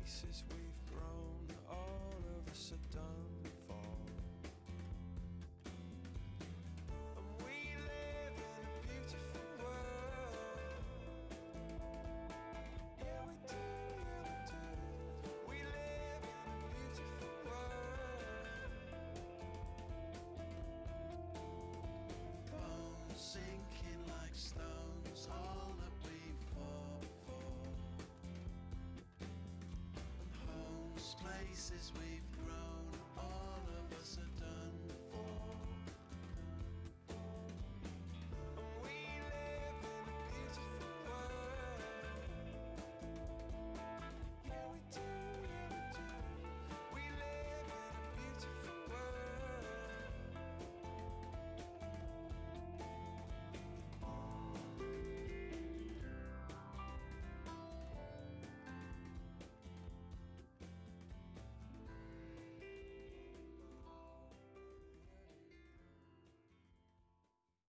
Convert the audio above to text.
places we've grown, all of us are done for. And we live in a beautiful world. Yeah, we do, yeah, we do. We live in a beautiful world. Bones sinking like stones, all that we fought for. Places we've